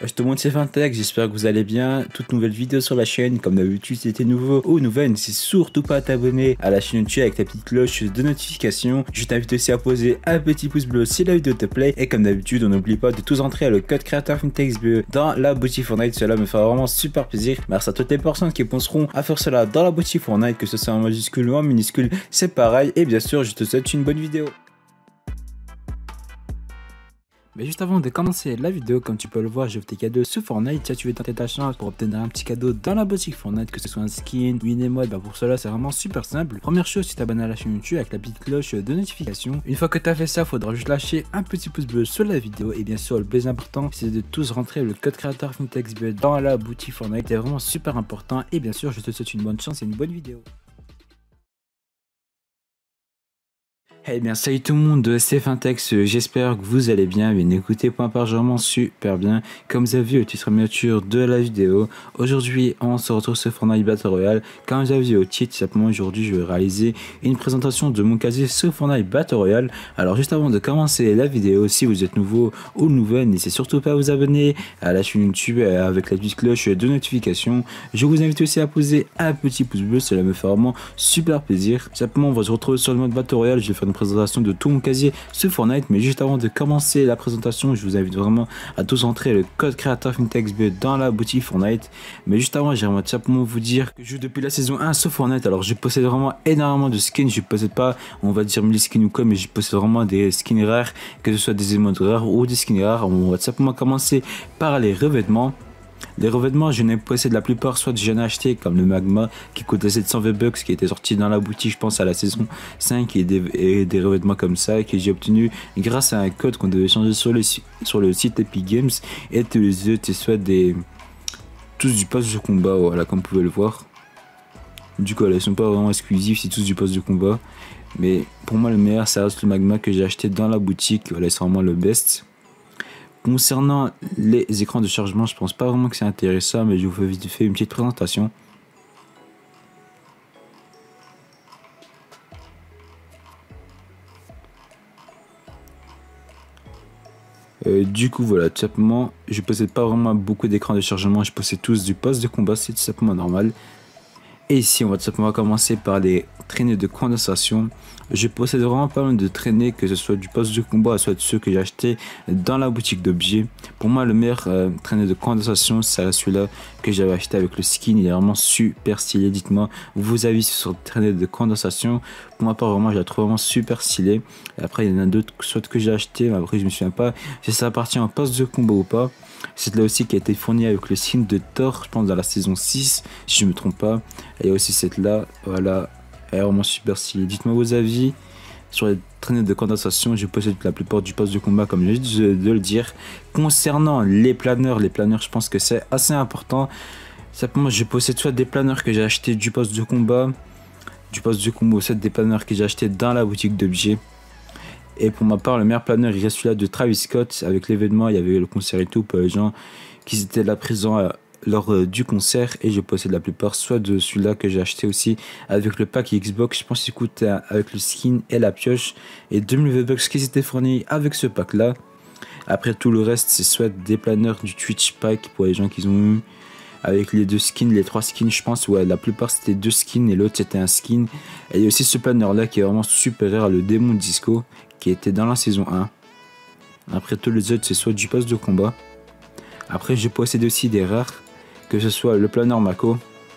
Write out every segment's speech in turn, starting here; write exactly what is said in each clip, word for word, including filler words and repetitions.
Je te montre c'est Fintech, j'espère que vous allez bien. Toute nouvelle vidéo sur la chaîne, comme d'habitude si t'es nouveau ou nouvelle, n'hésite surtout pas à t'abonner à la chaîne YouTube avec la petite cloche de notification. Je t'invite aussi à poser un petit pouce bleu si la vidéo te plaît. Et comme d'habitude, on n'oublie pas de tous entrer le code créateur FintechsBE dans la boutique Fortnite. Cela me fera vraiment super plaisir. Merci à toutes les personnes qui penseront à faire cela dans la boutique Fortnite, que ce soit en majuscule ou en minuscule, c'est pareil. Et bien sûr, je te souhaite une bonne vidéo. Mais juste avant de commencer la vidéo, comme tu peux le voir, j'offre tes cadeaux sur Fortnite. Si tu veux tenter ta chance pour obtenir un petit cadeau dans la boutique Fortnite, que ce soit un skin ou une émote, bah pour cela c'est vraiment super simple. Première chose, tu t'abonnes à la chaîne YouTube avec la petite cloche de notification. Une fois que tu as fait ça, il faudra juste lâcher un petit pouce bleu sur la vidéo. Et bien sûr, le plus important, c'est de tous rentrer le code créateur FintechsBE dans la boutique Fortnite. C'est vraiment super important. Et bien sûr, je te souhaite une bonne chance et une bonne vidéo. Eh bien salut tout le monde, c'est Fintex, j'espère que vous allez bien. Bien écoutez, point par vraiment super bien. Comme vous avez vu le titre miniature de la vidéo, aujourd'hui on se retrouve sur Fortnite Battle Royale. Comme vous avez vu au titre, simplement aujourd'hui je vais réaliser une présentation de mon casier sur Fortnite Battle Royale. Alors juste avant de commencer la vidéo, si vous êtes nouveau ou nouvelle, n'hésitez surtout pas à vous abonner à la chaîne YouTube avec la petite cloche de notification. Je vous invite aussi à poser un petit pouce bleu, cela me fait vraiment super plaisir. Simplement on va se retrouver sur le mode Battle Royale, je vais faire une présentation de tout mon casier sur Fortnite. Mais juste avant de commencer la présentation, je vous invite vraiment à tous entrer le code créateur FintechsBE dans la boutique Fortnite. Mais juste avant, j'aimerais simplement vous dire que je joue depuis la saison un sur Fortnite. Alors je possède vraiment énormément de skins, je possède pas on va dire mille skins ou quoi, mais je possède vraiment des skins rares, que ce soit des émotes rares ou des skins rares. On va simplement commencer par les revêtements. Les revêtements, je n'ai possède la plupart, soit j'en ai acheté comme le Magma qui coûtait sept cents V-Bucks, qui était sorti dans la boutique, je pense à la saison cinq, et des, et des revêtements comme ça que j'ai obtenu grâce à un code qu'on devait changer sur le, sur le site Epic Games. Et tous les autres, soit des tous du pass de combat, voilà, comme vous pouvez le voir. Du coup, là, ils sont pas vraiment exclusifs, c'est tous du pass de combat. Mais pour moi, le meilleur, ça reste le Magma que j'ai acheté dans la boutique. Voilà, c'est vraiment le best. Concernant les écrans de chargement, je pense pas vraiment que c'est intéressant, mais je vous fais vite fait une petite présentation. Euh, du coup voilà, tout simplement, je possède pas vraiment beaucoup d'écrans de chargement, je possède tous du poste de combat, c'est tout simplement normal. Et ici on va tout simplement commencer par les traînées de condensation. Je possède vraiment pas mal de traînées, que ce soit du poste de combat, soit de ceux que j'ai acheté dans la boutique d'objets. Pour moi le meilleur euh, traînée de condensation, c'est celui-là que j'avais acheté avec le skin. Il est vraiment super stylé. Dites-moi vos avis sur cette traînée de condensation. Pour ma part vraiment je la trouve vraiment super stylé. Et après il y en a d'autres soit que j'ai acheté, mais après je me souviens pas si ça appartient en poste de combat ou pas. C'est là aussi qui a été fourni avec le skin de Thor, je pense dans la saison six, si je me trompe pas. Et il y a aussi cette là, voilà, elle est vraiment super stylée. Dites-moi vos avis sur les traînées de condensation. Je possède la plupart du poste de combat, comme je viens de le dire. Concernant les planeurs, les planeurs, je pense que c'est assez important. Simplement, je possède soit des planeurs que j'ai acheté du poste de combat, du poste de combat, soit des planeurs que j'ai acheté dans la boutique d'objets. Et pour ma part, le meilleur planeur, il reste celui-là de Travis Scott. Avec l'événement, il y avait le concert et tout pour les gens qui étaient là présents lors euh, du concert. Et je possède la plupart, soit de celui-là que j'ai acheté aussi avec le pack Xbox. Je pense qu'il coûte euh, avec le skin et la pioche. Et deux mille V-Bucks qui étaient fournis avec ce pack-là. Après, tout le reste, c'est soit des planeurs du Twitch pack pour les gens qui ont eu. Avec les deux skins, les trois skins, je pense, ouais, la plupart c'était deux skins et l'autre c'était un skin. Et il y a aussi ce planeur là qui est vraiment supérieur à le démon disco qui était dans la saison un. Après tous les autres, c'est soit du poste de combat. Après, je possède aussi des rares, que ce soit le planeur Mako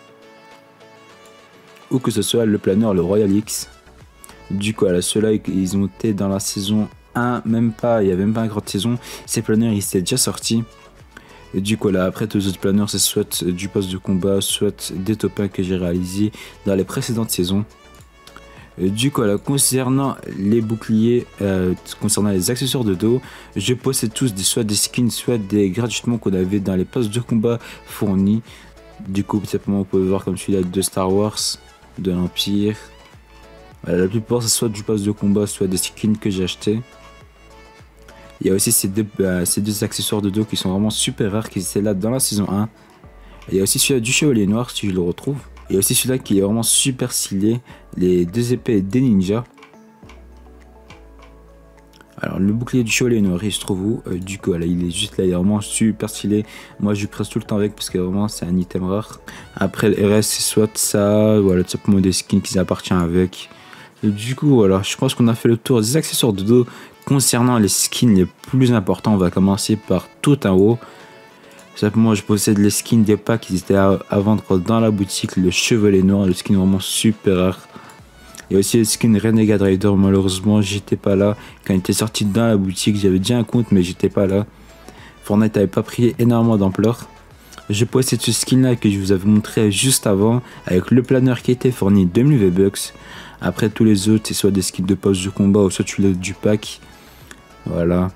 ou que ce soit le planeur le Royal X. Du coup, là, ceux-là, ils ont été dans la saison un, même pas, il n'y avait même pas une grande saison. Ces planeurs, ils étaient déjà sortis. Et du coup là, après tous les autres planeurs, c'est soit du poste de combat, soit des top un que j'ai réalisé dans les précédentes saisons. Et du coup là, concernant les boucliers, euh, concernant les accessoires de dos, je possède tous des, soit des skins, soit des gratuitement qu'on avait dans les postes de combat fournis. Du coup, simplement vous pouvez voir comme celui-là de Star Wars, de l'Empire. Voilà, la plupart c'est soit du poste de combat, soit des skins que j'ai acheté. Il y a aussi ces deux, euh, ces deux accessoires de dos qui sont vraiment super rares, qui étaient là dans la saison un. Et il y a aussi celui-là du Chevalier Noir, si je le retrouve. Il y a aussi celui-là qui est vraiment super stylé, les deux épées des ninjas. Alors le bouclier du Chevalier Noir il se trouve où euh, Du coup là, il est juste là, il est vraiment super stylé. Moi je presse tout le temps avec parce que vraiment c'est un item rare. Après le reste c'est soit ça, voilà tout simplement des skins qui appartiennent avec. Et du coup voilà, je pense qu'on a fait le tour des accessoires de dos. Concernant les skins les plus importants, on va commencer par tout en haut. Simplement je possède les skins des packs qui étaient à, à vendre dans la boutique. Le Chevalier Noir, le skin vraiment super rare. Il y a aussi le skin Renegade Rider, malheureusement j'étais pas là quand il était sorti dans la boutique, j'avais déjà un compte mais j'étais pas là. Fortnite n'avait pas pris énormément d'ampleur. Je possède ce skin là que je vous avais montré juste avant avec le planeur qui était fourni deux mille V-Bucks. Après tous les autres c'est soit des skins de poste de combat ou soit celui du pack. Voilà.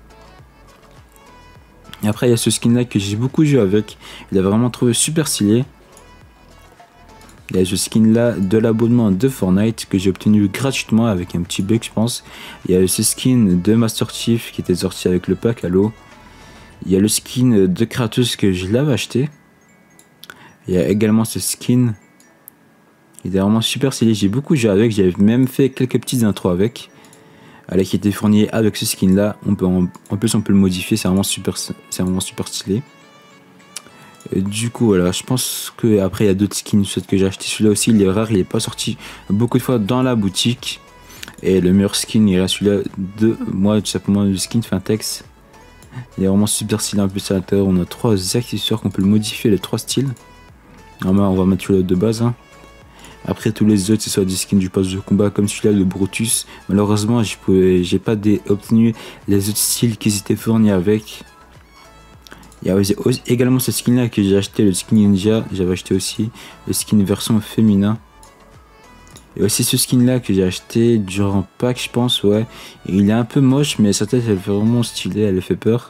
Et après il y a ce skin là que j'ai beaucoup joué avec, il a vraiment trouvé super stylé. Il y a ce skin là de l'abonnement de Fortnite que j'ai obtenu gratuitement avec un petit bug je pense. Il y a ce skin de Master Chief qui était sorti avec le pack Halo. Il y a le skin de Kratos que je l'avais acheté. Il y a également ce skin. Il est vraiment super stylé, j'ai beaucoup joué avec, j'avais même fait quelques petites intros avec. Elle qui était fourni avec ce skin là. On peut en, en plus on peut le modifier, c'est vraiment super, c'est vraiment super stylé. Et du coup voilà, je pense que après il y a d'autres skins que j'ai acheté. Celui-là aussi il est rare, il est pas sorti beaucoup de fois dans la boutique. Et le meilleur skin il reste celui-là de moi, tout simplement le skin Fintex. Il est vraiment super stylé. En plus à l'intérieur on a trois accessoires qu'on peut le modifier, les trois styles. Normalement on va mettre celui-là de base hein. Après tous les autres c'est soit des skins du poste de combat comme celui-là, le Brutus. Malheureusement j'ai pas des, obtenu les autres styles qui étaient fournis avec. Il y a également ce skin là que j'ai acheté, le skin ninja, j'avais acheté aussi le skin version féminin. Et aussi ce skin là que j'ai acheté durant pack je pense, ouais. Et il est un peu moche mais sa tête elle fait vraiment stylé, elle fait peur.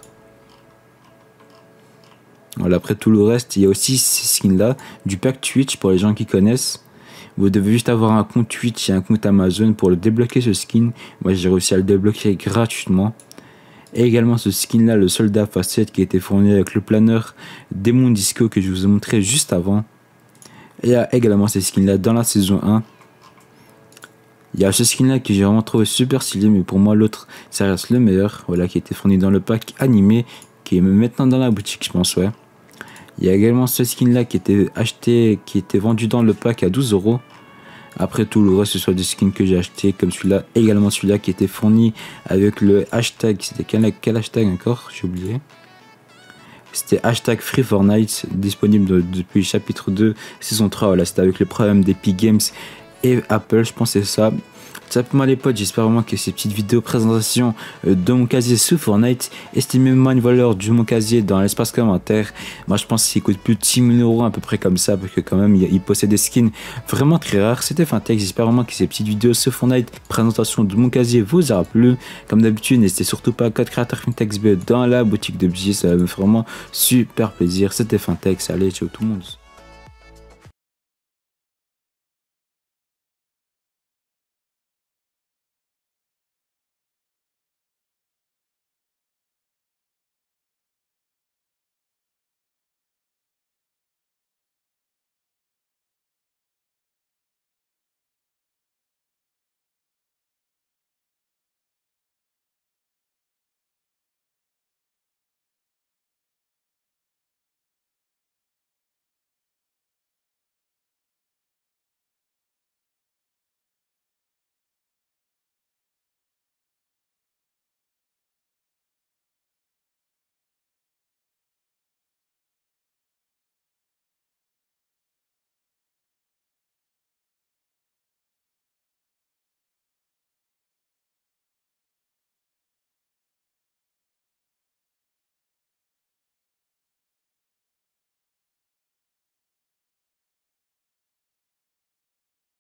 Voilà, après tout le reste, il y a aussi ce skin là du pack Twitch pour les gens qui connaissent. Vous devez juste avoir un compte Twitch et un compte Amazon pour le débloquer ce skin. Moi j'ai réussi à le débloquer gratuitement. Et également ce skin là, le soldat facette qui a été fourni avec le planeur Démon Disco que je vous ai montré juste avant. Et il y a également ces skins là dans la saison un. Il y a ce skin là que j'ai vraiment trouvé super stylé, mais pour moi l'autre ça reste le meilleur. Voilà, qui a été fourni dans le pack animé, qui est maintenant dans la boutique je pense, ouais. Il y a également ce skin là qui était acheté, qui était vendu dans le pack à douze euros. Après tout le reste ce soit des skins que j'ai acheté comme celui-là, également celui-là qui était fourni avec le hashtag, c'était quel, quel hashtag encore, j'ai oublié. C'était hashtag Free Fortnite, disponible de, depuis chapitre deux, saison trois, voilà, c'était avec le problème d'Epic Games et Apple, je pense que c'est ça. Simplement les potes, j'espère vraiment que ces petites vidéos présentation de mon casier sous Fortnite, estimez-moi une valeur de mon casier dans l'espace commentaire. Moi je pense qu'il coûte plus de six mille euros à peu près comme ça, parce que quand même il, il possède des skins vraiment très rares. C'était Fintex, j'espère vraiment que ces petites vidéos sous Fortnite, présentation de mon casier vous aura plu. Comme d'habitude, n'hésitez surtout pas à code créateur FintexB dans la boutique de billets, ça va me faire vraiment super plaisir. C'était Fintex, allez ciao tout le monde.